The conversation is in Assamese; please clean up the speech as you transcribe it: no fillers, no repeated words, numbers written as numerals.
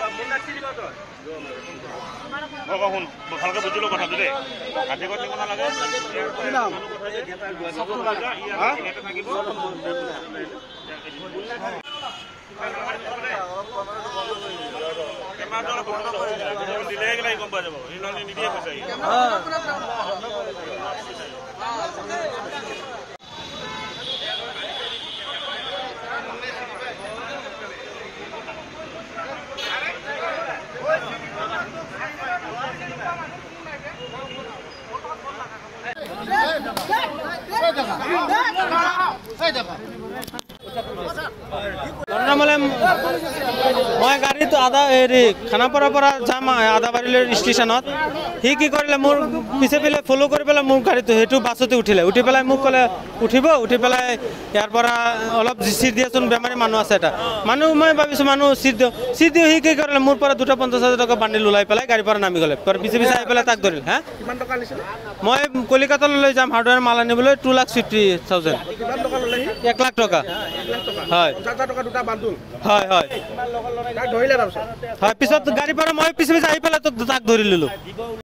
শুন ভালকে বুজিলো কথাটো দেই আধিকত দিব নালাগে দিলে গম পোৱা যাব নিদিয়ে পইচা मैं गाड़ी तो आधा हेरी खानापारा जाम आदाबाड़ी स्टेशनत हि कि करिले मोर पिछे पेले फलो कर पेले मोर गाड़ी तो हेतु बासते उठिले उठी पेलाय मुक कले उठिब उठी पेलाय यार परा अलप सीट दियाचोन बेमारी मानु आछे এটা मानु मैं भाबिसु मानु सीट दियो हि कि करिले मोर परा 250,000 टका बांडिल उलाई पेलाय गाड़ी पर नामी गले पर पिछे पिछे आइ पेलाय ताक धरिल हाँ किमान टका आनिছিল मैं कलिकाता লৈ যাম हार्डवेयर माल आनिबले 2,50,000 किमान टका लले 1 लाख टका 1 लाख टका হয় 50,000 टका দুটা বান্দুল হয় হয় তাক ধৰিলে তাৰপিছত হয় পিছত গাড়ী পৰা মই পিছে পিছে আহি পেলাই তো তাক ধৰি ললো